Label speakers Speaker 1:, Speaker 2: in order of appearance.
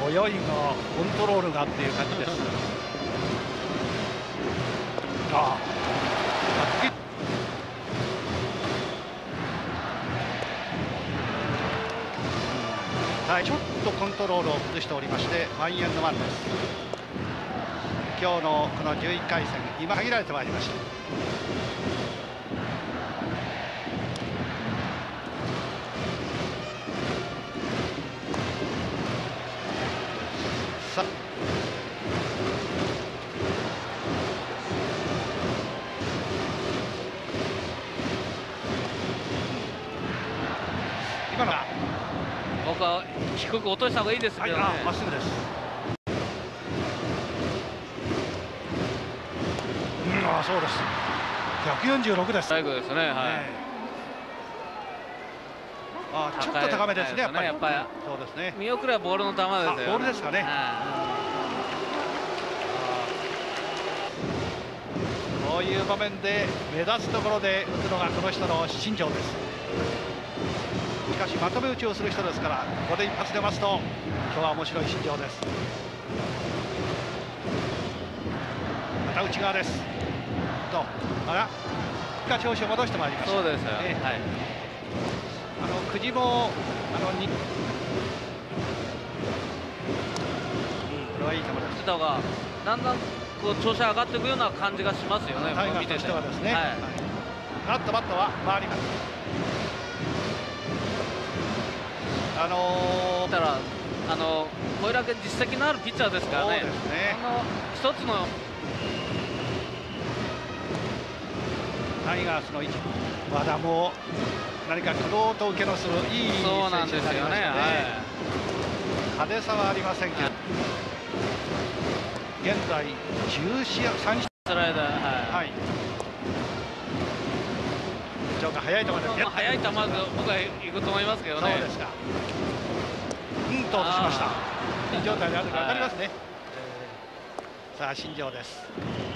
Speaker 1: 泳ぎのコントロールがっていう感じです。はい、ちょっとコントロールを崩しておりましてワンエンドワンです。今日のこの11回戦、今限られてまいりました。さあ今のは
Speaker 2: 僕は低く落とした方がいいですけどね。
Speaker 1: まっすぐです。そうです。146です。
Speaker 2: 最後ですね。はい。
Speaker 1: ちょっと高めですね。やっぱり。そうですね。
Speaker 2: 見送ればボールの球ですよ。
Speaker 1: ボールですかね。こういう場面で目立つところで打つのがこの人の身上です。しかしまとめ打ちをする人ですから、ここで一発出ますと今日は面白い身上です。また内側です。調子を戻してまいりました。
Speaker 2: そうですよ。はい。
Speaker 1: 久慈もこれはいい球です。
Speaker 2: だがだんだんこう調子上がっていくような感じがしますよね。
Speaker 1: タイガーとしてはですね。バットは回ります。
Speaker 2: たらこれだけ実績のあるピッチャーですからね。一つの
Speaker 1: タイガースの位置、和田も何かクロート受けのするいい選手になりましたね。派手さはありませんけど、現在3試合
Speaker 2: スライダー、
Speaker 1: はい。ちょっと速い球で
Speaker 2: 速い球で僕は行くと思いますけどね。
Speaker 1: そうですか。と落としました。いい状態であるか分かりますね。さあ新庄です。